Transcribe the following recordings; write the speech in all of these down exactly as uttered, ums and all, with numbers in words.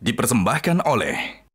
dipersembahkan oleh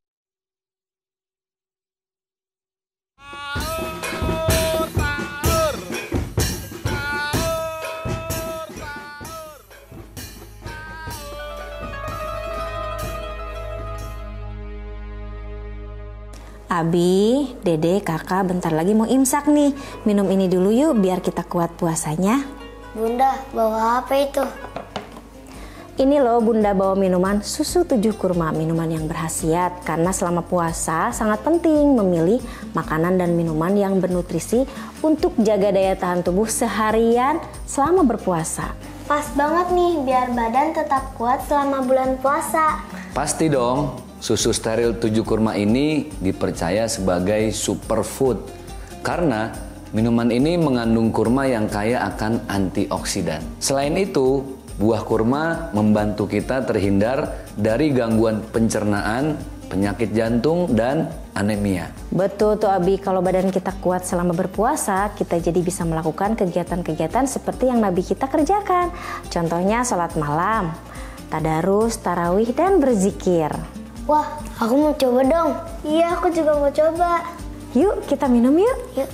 Abi, Dede, Kakak bentar lagi mau imsak nih. Minum ini dulu yuk biar kita kuat puasanya. Bunda, bawa apa itu? Ini loh Bunda bawa minuman susu tujuh kurma, minuman yang berkhasiat. Karena selama puasa sangat penting memilih makanan dan minuman yang bernutrisi untuk jaga daya tahan tubuh seharian selama berpuasa. Pas banget nih biar badan tetap kuat selama bulan puasa. Pasti dong. Susu steril tujuh kurma ini dipercaya sebagai superfood karena minuman ini mengandung kurma yang kaya akan antioksidan. Selain itu, buah kurma membantu kita terhindar dari gangguan pencernaan, penyakit jantung, dan anemia. Betul tuh Abi, kalau badan kita kuat selama berpuasa, kita jadi bisa melakukan kegiatan-kegiatan seperti yang Nabi kita kerjakan. Contohnya sholat malam, tadarus, tarawih, dan berzikir. Wah, aku mau coba dong. Iya, aku juga mau coba. Yuk, kita minum yuk. Yuk.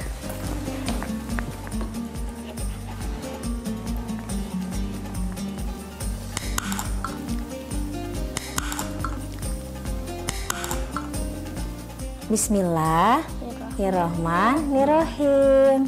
Bismillahirrahmanirrahim.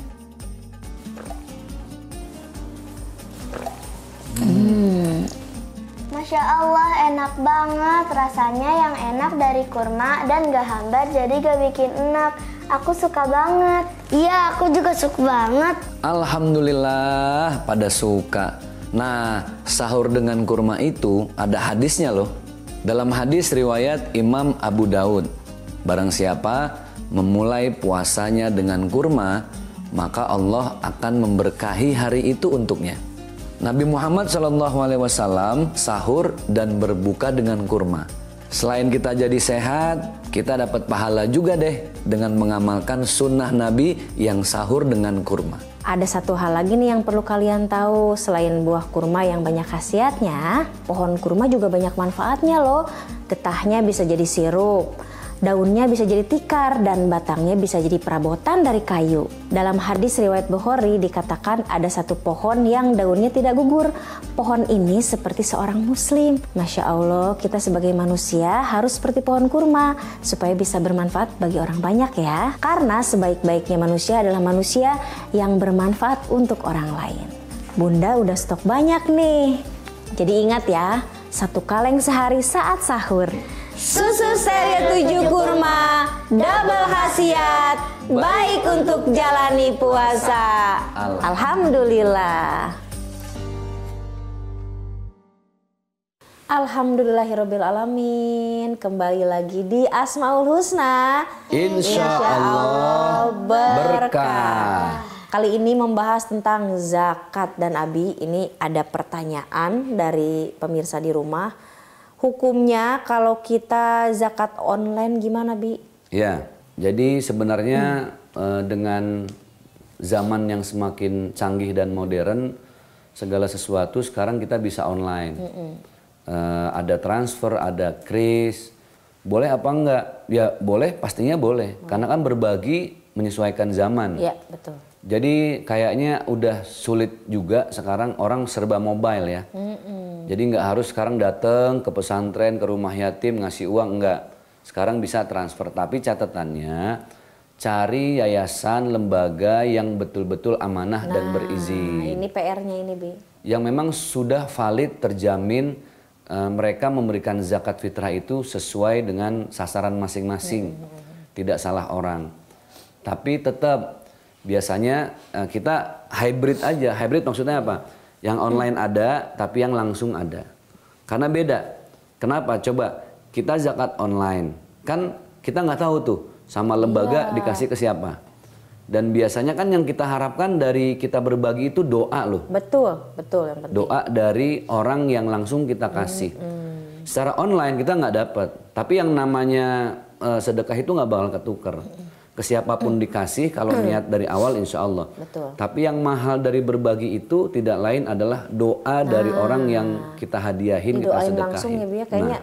Hmm. Masya Allah, enak banget. Rasanya yang enak dari kurma dan gak hambar jadi gak bikin enak. Aku suka banget. Iya, aku juga suka banget. Alhamdulillah pada suka. Nah, sahur dengan kurma itu ada hadisnya loh. Dalam hadis riwayat Imam Abu Daud, barang siapa memulai puasanya dengan kurma, maka Allah akan memberkahi hari itu untuknya. Nabi Muhammad shallallahu alaihi wasallam sahur dan berbuka dengan kurma. Selain kita jadi sehat, kita dapat pahala juga deh dengan mengamalkan sunnah Nabi yang sahur dengan kurma. Ada satu hal lagi nih yang perlu kalian tahu. Selain buah kurma yang banyak khasiatnya, pohon kurma juga banyak manfaatnya loh. Getahnya bisa jadi sirup, daunnya bisa jadi tikar, dan batangnya bisa jadi perabotan dari kayu. Dalam hadis riwayat Bukhari dikatakan ada satu pohon yang daunnya tidak gugur. Pohon ini seperti seorang muslim. Masya Allah, kita sebagai manusia harus seperti pohon kurma supaya bisa bermanfaat bagi orang banyak ya. Karena sebaik-baiknya manusia adalah manusia yang bermanfaat untuk orang lain. Bunda udah stok banyak nih. Jadi ingat ya, satu kaleng sehari saat sahur. Susu steril tujuh kurma, double khasiat, baik untuk jalani puasa. Alhamdulillah. Alhamdulillahirrabbilalamin. Kembali lagi di Asmaul Husna. Insya Allah berkah. Kali ini membahas tentang zakat, dan Abi ini ada pertanyaan dari pemirsa di rumah. Hukumnya kalau kita zakat online gimana, Bi? Ya, jadi sebenarnya hmm. eh, dengan zaman yang semakin canggih dan modern, segala sesuatu sekarang kita bisa online. Hmm. Eh, ada transfer, ada kris. Boleh apa enggak? Ya boleh, pastinya boleh. Hmm. Karena kan berbagi menyesuaikan zaman. Iya, betul. Jadi kayaknya udah sulit juga sekarang orang serba mobile ya. Mm-mm. Jadi nggak harus sekarang datang ke pesantren, ke rumah yatim ngasih uang, enggak. Sekarang bisa transfer, tapi catatannya cari yayasan, lembaga yang betul-betul amanah nah, dan berizin. Ini P R-nya ini, Bi. Yang memang sudah valid, terjamin uh, mereka memberikan zakat fitrah itu sesuai dengan sasaran masing-masing. Mm-hmm. Tidak salah orang. Tapi tetap biasanya uh, kita hybrid aja. Hybrid maksudnya apa? Yang online hmm. ada, tapi yang langsung ada. Karena beda. Kenapa? Coba kita zakat online. Kan kita nggak tahu tuh sama lembaga yeah. dikasih ke siapa. Dan biasanya kan yang kita harapkan dari kita berbagi itu doa loh. Betul, betul yang penting. Doa dari orang yang langsung kita kasih. Hmm, hmm. Secara online kita nggak dapat. Tapi yang namanya uh, sedekah itu nggak bakal ketuker. Hmm. Ke siapapun dikasih kalau niat dari awal insya Allah. Betul. Tapi yang mahal dari berbagi itu tidak lain adalah doa nah, dari orang yang kita hadiahin, kita sedekahin. Langsung ya, Bia, kayaknya nah.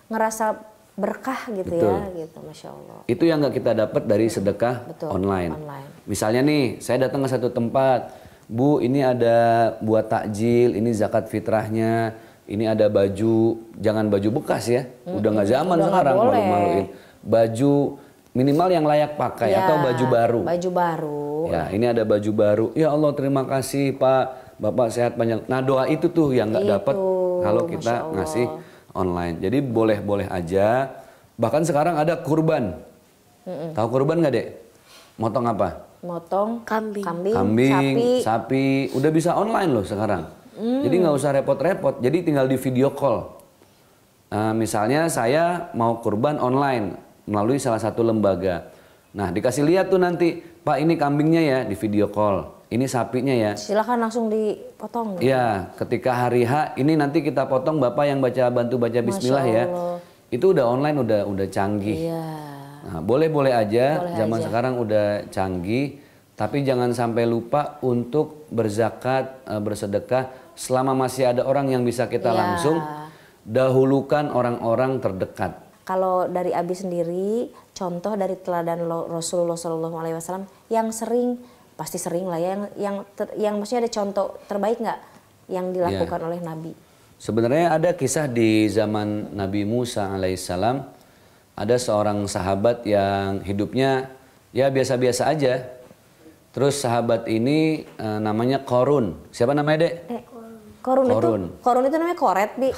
ngerasa berkah gitu. Betul. Ya gitu, Masya Allah. Itu yang nggak kita dapat dari sedekah Betul, online. online. Misalnya nih, saya datang ke satu tempat, Bu, ini ada buat takjil, ini zakat fitrahnya, ini ada baju, jangan baju bekas ya, mm-hmm. udah nggak zaman udah sekarang gak malu-maluin. Baju minimal yang layak pakai ya, atau baju baru. Baju baru. Ya, ini ada baju baru. Ya Allah, terima kasih Pak, Bapak sehat panjang. Nah doa itu tuh yang nggak dapat kalau kita ngasih online. Jadi boleh-boleh aja. Bahkan sekarang ada kurban. Mm-mm. Tahu kurban nggak Dek? Motong apa? Motong kambing, kambing, kambing sapi. sapi. Udah bisa online loh sekarang. Mm. Jadi nggak usah repot-repot. Jadi tinggal di video call. Uh, misalnya saya mau kurban online melalui salah satu lembaga. Nah dikasih lihat tuh nanti, Pak ini kambingnya ya di video call. Ini sapinya ya. Silakan langsung dipotong. Iya, ketika hari H ini nanti kita potong Bapak yang baca bantu baca Bismillah ya. Itu udah online, udah udah canggih. Iya. Nah, boleh-boleh aja. Boleh zaman aja. sekarang udah canggih, tapi jangan sampai lupa untuk berzakat, bersedekah selama masih ada orang yang bisa kita ya. langsung. Dahulukan orang-orang terdekat. Kalau dari Abi sendiri, contoh dari teladan Rasulullah shallallahu alaihi wasallam yang sering, pasti sering lah ya, yang yang ter, yang maksudnya ada contoh terbaik nggak yang dilakukan ya. oleh Nabi? Sebenarnya ada kisah di zaman Nabi Musa alaihissalam, ada seorang sahabat yang hidupnya ya biasa-biasa aja. Terus sahabat ini e, namanya Korun. Siapa namanya Dek? Eh, Korun, Korun. itu Korun itu namanya koret, Bi.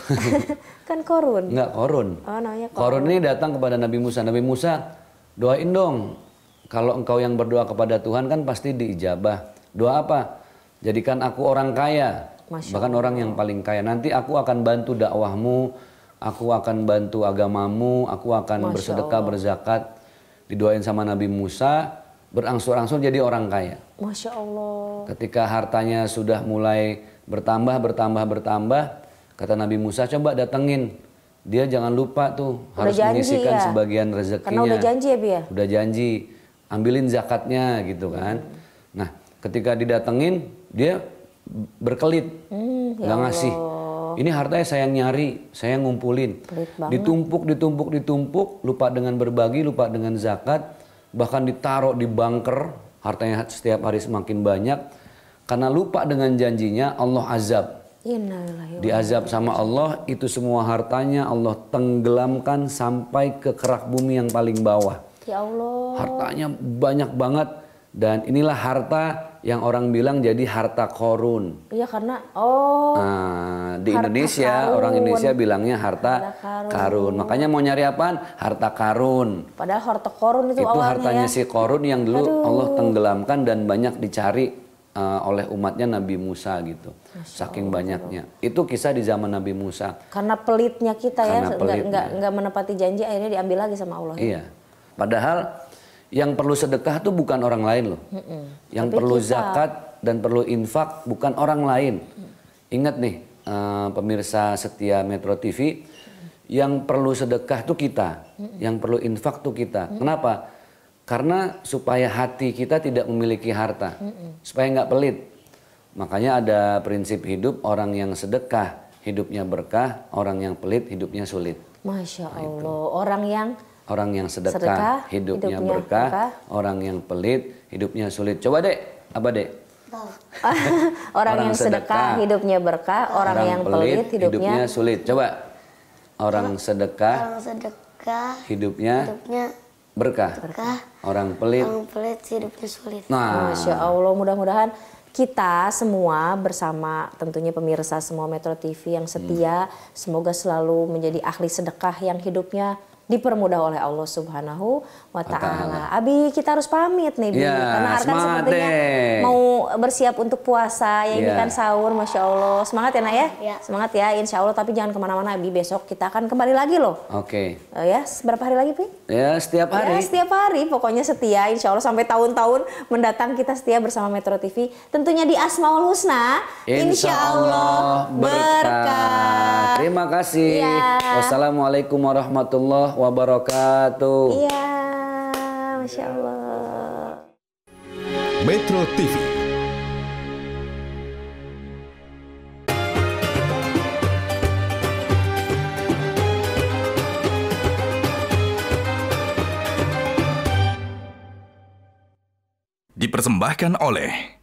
Kan Korun. Enggak, Korun. Oh, namanya Korun. Korun ini datang kepada Nabi Musa. Nabi Musa, doain dong. Kalau engkau yang berdoa kepada Tuhan kan pasti diijabah. Doa apa? Jadikan aku orang kaya. Masya Bahkan Allah. orang yang paling kaya. Nanti aku akan bantu dakwahmu. Aku akan bantu agamamu. Aku akan Masya bersedekah, Allah. berzakat. Didoain sama Nabi Musa. Berangsur-angsur jadi orang kaya. Masya Allah. Ketika hartanya sudah mulai bertambah, bertambah, bertambah. Kata Nabi Musa, coba datengin. Dia jangan lupa tuh. Udah harus janji menyisihkan ya? sebagian rezekinya. Karena udah janji ya, Bi ya? Udah janji. Ambilin zakatnya gitu kan. Hmm. Nah ketika didatengin, dia berkelit. Hmm, ya Gak ngasih. Ini hartanya saya nyari, saya ngumpulin. Ditumpuk, ditumpuk, ditumpuk. Lupa dengan berbagi, lupa dengan zakat. Bahkan ditaruh di bunker, hartanya setiap hari semakin banyak. Karena lupa dengan janjinya, Allah azab. Diazab sama Allah, itu semua hartanya Allah tenggelamkan sampai ke kerak bumi yang paling bawah. Ya Allah. Hartanya banyak banget. Dan inilah harta yang orang bilang jadi harta korun. Iya karena, oh. Nah, di harta Indonesia, karun. orang Indonesia bilangnya harta, harta karun. karun. Makanya mau nyari apaan? Harta karun. Padahal harta korun itu, itu awalnya hartanya ya. si korun yang dulu Aduh. Allah tenggelamkan dan banyak dicari uh, oleh umatnya Nabi Musa gitu. Masya Saking Allah, banyaknya. Allah. Itu kisah di zaman Nabi Musa. Karena pelitnya kita Karena ya, pelitnya. Nggak, nggak menepati janji, akhirnya diambil lagi sama Allah. Iya. Padahal yang perlu sedekah tuh bukan orang lain loh. Mm-mm. Yang Tapi perlu kita... zakat dan perlu infak bukan orang lain. Mm. Ingat nih uh, pemirsa setia Metro T V, mm. yang perlu sedekah tuh kita, Mm-mm. yang perlu infak tuh kita. Mm. Kenapa? Karena supaya hati kita tidak memiliki harta, Mm-mm. supaya nggak pelit. Makanya ada prinsip hidup, orang yang sedekah hidupnya berkah, orang yang pelit hidupnya sulit. Masya Allah, nah, itu. orang yang Orang yang sedekah, sedekah hidupnya, hidupnya berkah, berkah, orang yang pelit, hidupnya sulit. Coba Dek, apa Dek? orang, orang yang sedekah, sedekah hidupnya berkah, orang, orang yang pelit, hidupnya... hidupnya sulit. Coba, orang sedekah, orang sedekah hidupnya, hidupnya berkah. berkah, orang pelit, orang pelit hidupnya sulit. Nah, Masya Allah, mudah-mudahan kita semua bersama tentunya pemirsa semua Metro T V yang setia, hmm. semoga selalu menjadi ahli sedekah yang hidupnya dipermudah oleh Allah Subhanahu wa Ta'ala. Abi, kita harus pamit nih, Bi. Ya, karena Arkan sepertinya deh. mau bersiap untuk puasa. Ya, ya. Ini kan sahur, Masya Allah. Semangat ya, Nak ya? Ya. Semangat ya, Insya Allah. Tapi jangan kemana-mana, Abi. Besok kita akan kembali lagi loh. Oke. Okay. Uh, ya, berapa hari lagi, Pi? Ya, setiap hari. Ya, setiap hari. Pokoknya setia, Insya Allah. Sampai tahun-tahun mendatang kita setia bersama Metro T V. Tentunya di Asmaul Husna. Insya, Insya Allah berkah. Terima kasih. Ya. Wassalamualaikum warahmatullahi wabarakatuh. Iya, Masya Allah. Metro T V Dipersembahkan oleh